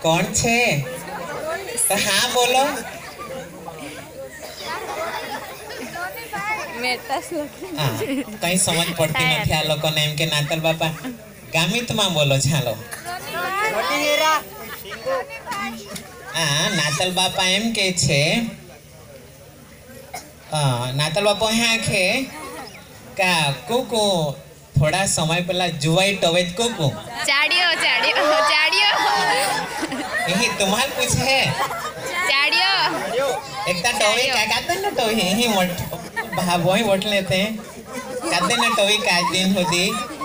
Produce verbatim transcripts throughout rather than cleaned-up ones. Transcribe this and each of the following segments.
कौन छे तो हाँ बोलो कहीं समझ पड़ती नहीं आ लोग ने एम के नातल बापा गामित में बोलो चालो हाँ नातल बापा एम के छे नातल बापा यहाँ खे का कुकु थोड़ा समय पहला जुवाई टवेज कुकु चाड़ियो चाड़ियो चाड़ियो यही तुम्हार कुछ है चाड़ियो एकता टवे का कहते ना टवे यही मोट भाव वही वोट लेते हैं कहते ना टवे का दिन होती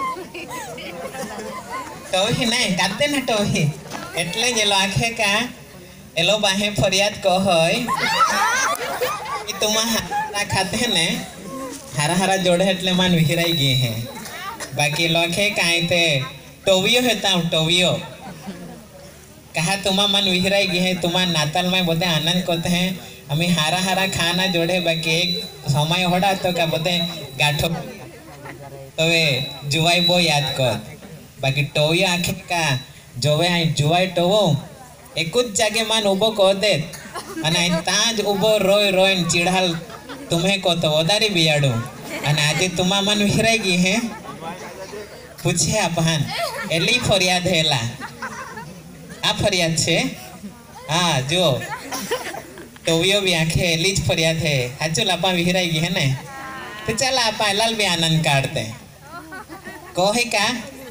टवे नहीं कहते ना टवे एटले जे लो आखे का एलो बाहे फरियाद कहय कि तुम्हारा खाते ने हरा हरा जोड़े एटले मान विहिराई गए हैं बाकी लोखे कायते टोवियो हेता टोवियो कहा तुमा मन विहिराई गए हैं तुमा नाताल में बोलते आनंद करते हैं हमें हरा हरा खाना जोड़े बाकी एक समय होड़ा तो क्या बोलते गाठो तो वे जुवाई बो याद कर बाकी टोवियो आखे का जोवे आई जुवाई टोवो एक कुछ जगह मान उबो को दे अने ताज उबो रोय रोय चिढ़ाल तुम्हें को तो वदारी बियाडो अने आज तुमा मन विहिराई गई है पूछे आपन एली फरियाद हेला आ फरियाद छे हाँ जो टोवियो भी आखे एली फरियाद है हाचो लापा विहिराई गई है ने तो चल आपा लाल भी आनंद काटते कोहे का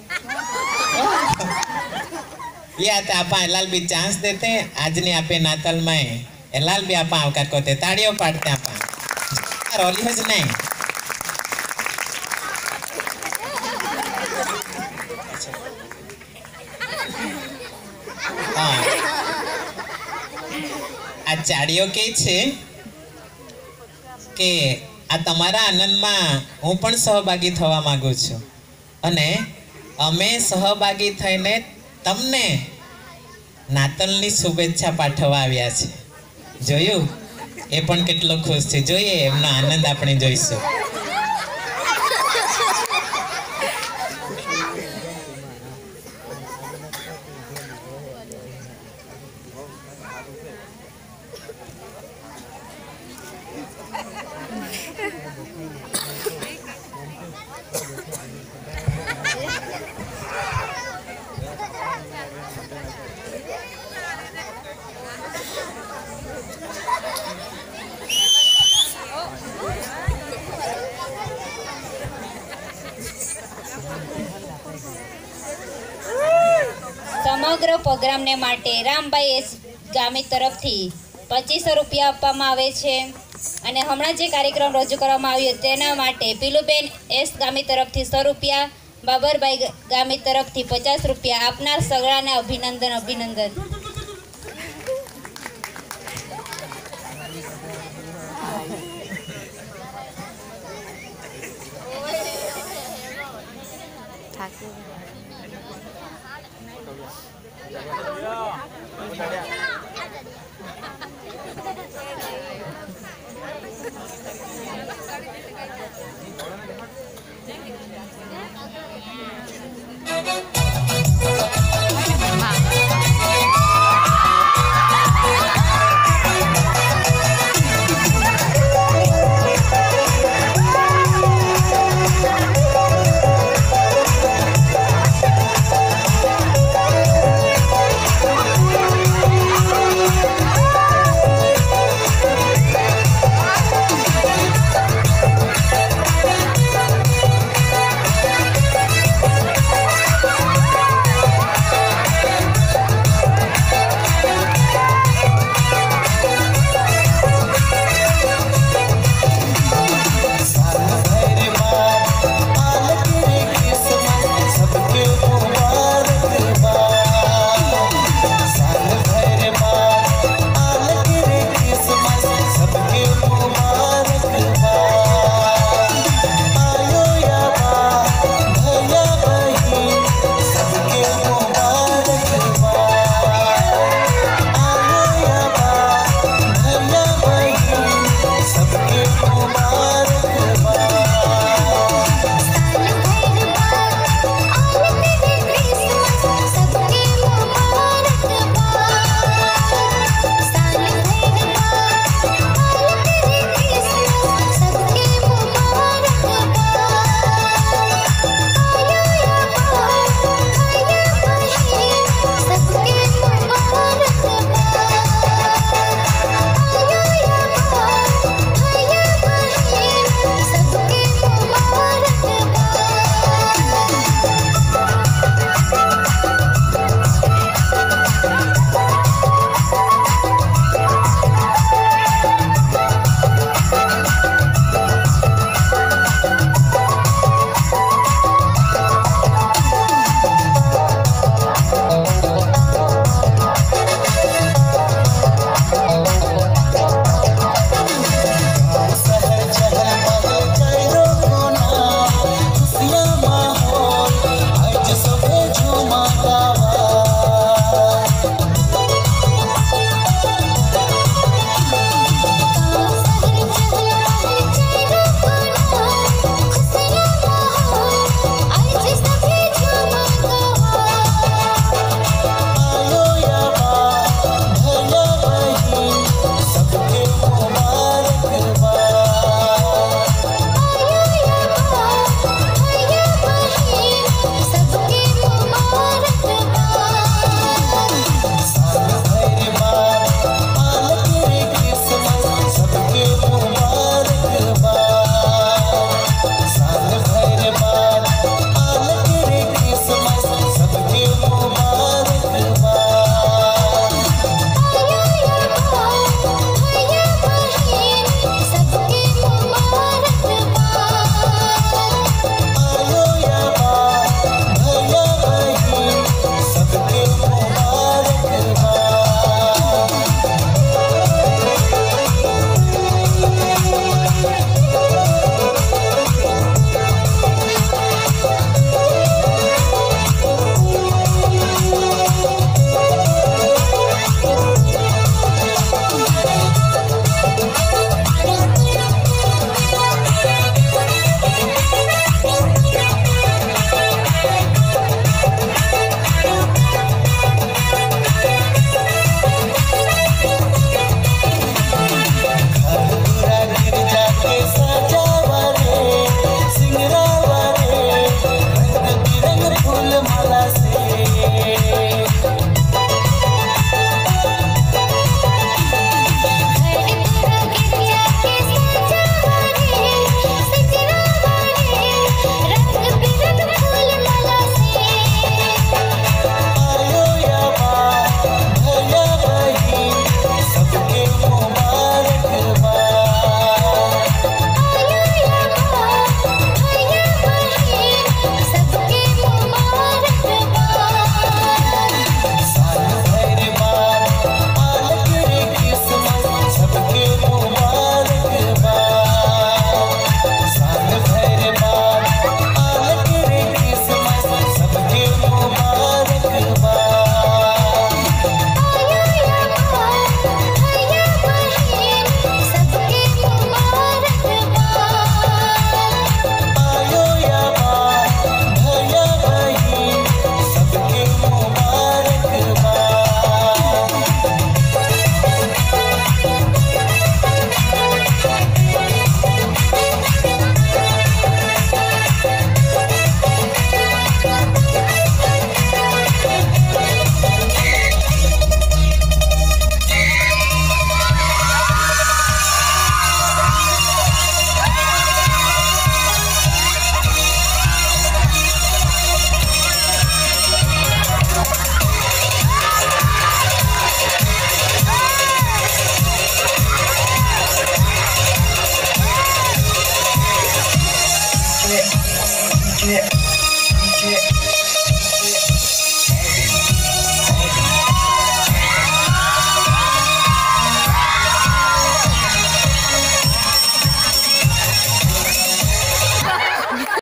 ये आते आपा लाल भी चांस देते आज ने आपे नातल में लाल भी आपा आवकार करते ताड़ियों पाटते आपा रोली हो नहीं हाँ आ चाड़ियों के छे के आ तमारा आनंद में हूँ पण सहभागी थवा मांगू छू अने अमे सहभागी थईने तमने नातलनी शुभेच्छा पाठवा आव्या छे जोयुं ए पण केटलो खुश छे जोईए एमनो आनंद आपणे जोईशुं समग्र प्रोग्राम ने माटे रामभाई एस गामी तरफ थी पच्चीस सौ रुपया आपवामां आवे छे अने हमणां जे कार्यक्रम रजू करवामां आव्यो तेना माटे पीलुबेन एस गामी तरफ थी सौ रुपया बाबरभाई गामी तरफ थी पचास रुपया आपनार सगळाने अभिनंदन अभिनंदन। Thank you.